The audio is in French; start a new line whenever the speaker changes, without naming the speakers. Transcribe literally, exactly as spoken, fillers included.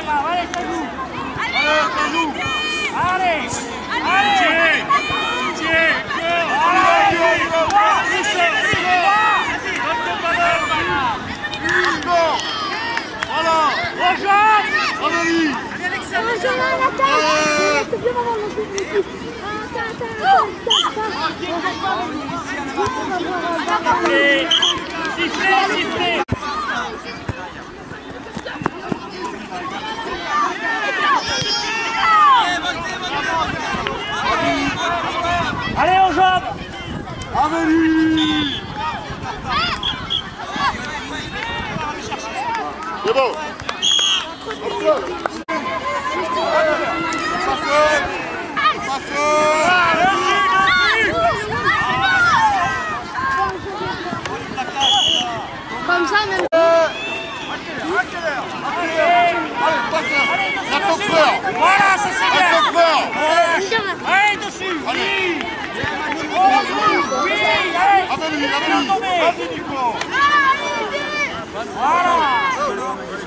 allez, ça joue.
Allez, ça joue.
Allez, allez.
Tiens, voilà.
Rejoins.
Amélie.
Sifflez, sifflez. Allez, aux jambes.
Amélie. C'est bon.
Comme ça, même.
Voilà, ça c'est bien. Allez, dessus.
Allez.
Oui, allez.
Amélie, Amélie.
Voilà.